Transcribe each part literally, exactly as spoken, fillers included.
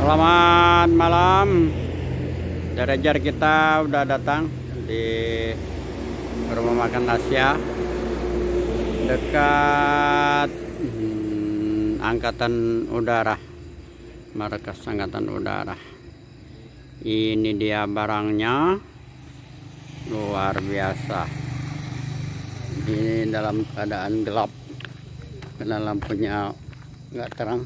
Selamat malam. Darajar kita udah datang di rumah makan Asia dekat hmm, Angkatan Udara, markas Angkatan Udara. Ini dia barangnya, luar biasa. Ini dalam keadaan gelap karena lampunya nggak terang.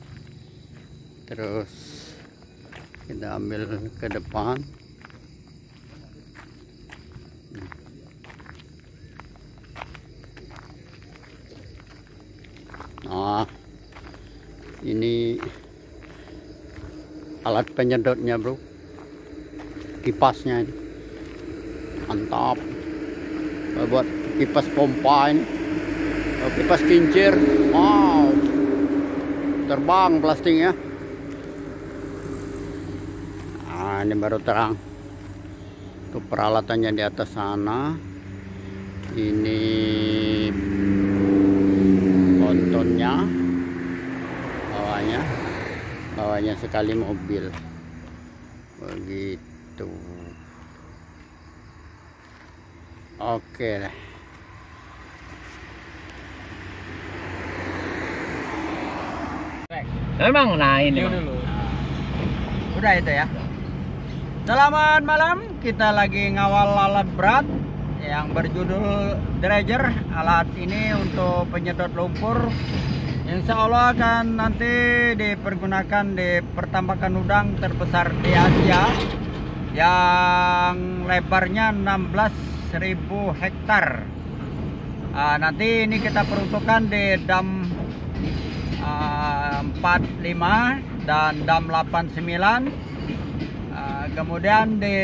Terus kita ambil ke depan. Nah, ini alat penyedotnya, bro. Kipasnya ini mantap. Buat kipas pompa ini, kipas kincir. Wow, terbang plastiknya. Nah, ini baru terang. Itu peralatannya di atas sana. Ini pontonnya, bawahnya, bawahnya sekali mobil. Begitu. Oke deh. Memang nah ini dulu. Udah itu ya. Selamat malam, kita lagi ngawal alat berat yang berjudul dredger. Alat ini untuk penyedot lumpur. Insya Allah akan nanti dipergunakan di pertambakan udang terbesar di Asia yang lebarnya enam belas ribu hektar. Nah, nanti ini kita peruntukkan di dam uh, empat puluh lima dan dam delapan puluh sembilan. Kemudian di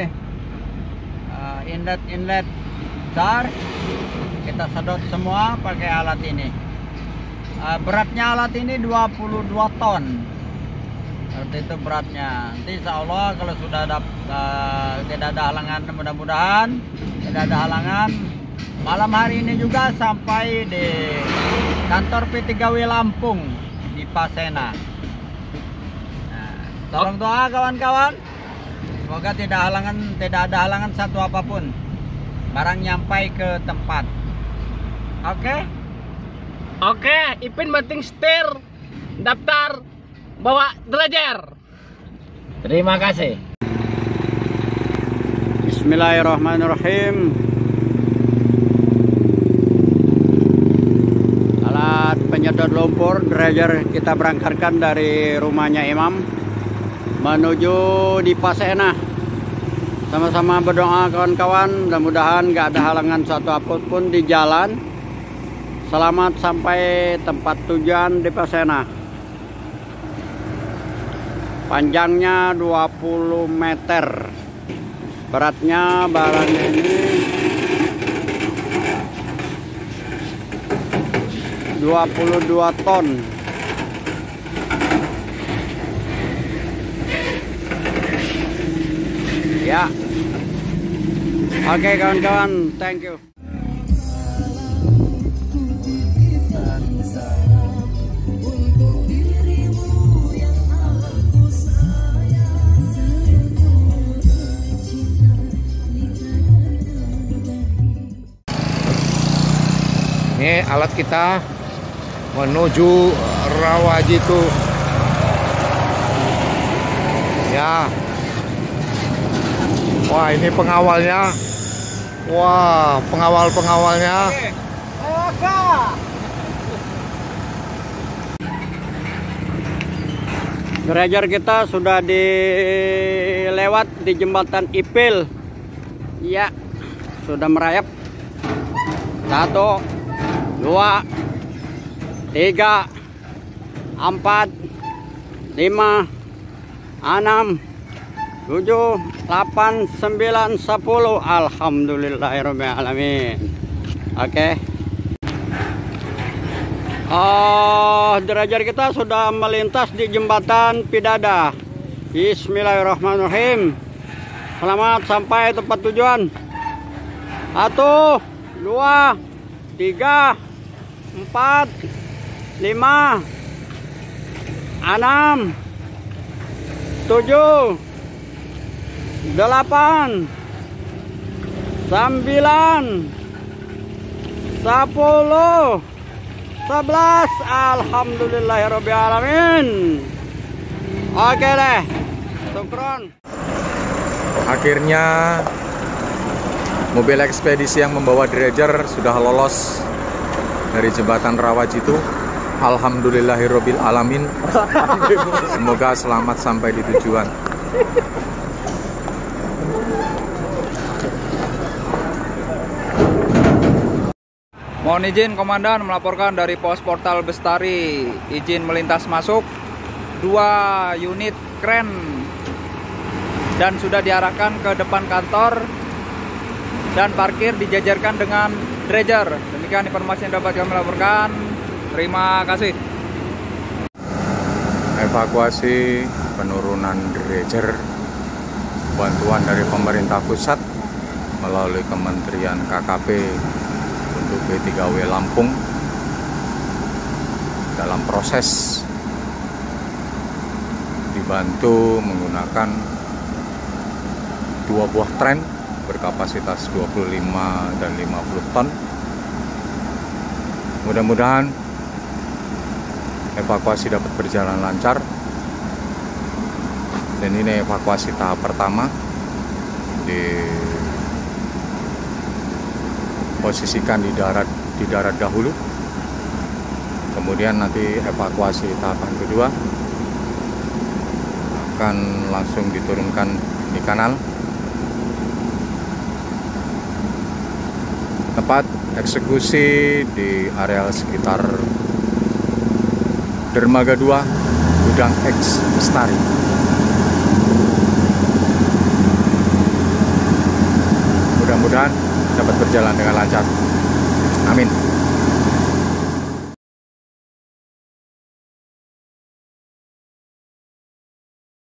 uh, inlet-inlet besar kita sedot semua pakai alat ini. Uh, beratnya alat ini dua puluh dua ton. Seperti itu beratnya. Nanti insya Allah kalau sudah ada, uh, tidak ada halangan, mudah-mudahan tidak ada halangan, malam hari ini juga sampai di kantor P tiga W Lampung di Pasena. Nah, tolong doa kawan-kawan. Semoga tidak halangan, tidak ada halangan satu apapun. Barang nyampai ke tempat. Oke? Oke, Ipin banting setir, daftar, bawa dredger. Terima kasih. Bismillahirrahmanirrahim. Alat penyedot lumpur dredger kita berangkatkan dari rumahnya Imam menuju di Pasena. Sama-sama berdoa kawan-kawan, mudah-mudahan gak ada halangan satu apapun di jalan. Selamat sampai tempat tujuan di Pasena. Panjangnya dua puluh meter. Beratnya barang ini dua puluh dua ton. Ya, oke kawan-kawan, thank you. Ini alat kita menuju Rawajitu. Ya. Wah, ini pengawalnya. Wah, pengawal-pengawalnya. Dredger kita sudah dilewat di jembatan Ipil. Ya, sudah merayap. Satu, dua, tiga, empat, lima, enam, tujuh, delapan, sembilan, sepuluh. Alhamdulillahirrahmanirrahim. Oke. Oh, dredger kita sudah melintas di jembatan Pidada. Bismillahirrahmanirrahim. Selamat sampai tempat tujuan. Satu, dua, tiga, empat, lima, enam, tujuh, delapan, sembilan, sepuluh, sebelas. Alhamdulillahirrabbilalamin. Oke deh, syukron. Akhirnya mobil ekspedisi yang membawa dredger sudah lolos dari jembatan Rawajitu. Alhamdulillahirabbil alamin. Semoga selamat sampai di tujuan. Mohon izin komandan melaporkan dari pos portal Bestari, izin melintas masuk dua unit kren dan sudah diarahkan ke depan kantor dan parkir dijajarkan dengan dredger. Demikian informasi yang dapat kami laporkan. Terima kasih. Evakuasi penurunan dredger bantuan dari pemerintah pusat melalui Kementerian K K P untuk B tiga W Lampung dalam proses dibantu menggunakan dua buah tren berkapasitas dua puluh lima dan lima puluh ton. Mudah-mudahan evakuasi dapat berjalan lancar. Dan ini evakuasi tahap pertama, diposisikan di darat di darat dahulu. Kemudian nanti evakuasi tahapan kedua akan langsung diturunkan di kanal. Tempat eksekusi di area sekitar Dermaga dua, Gudang X Bestari. Mudah-mudahan dapat berjalan dengan lancar. Amin.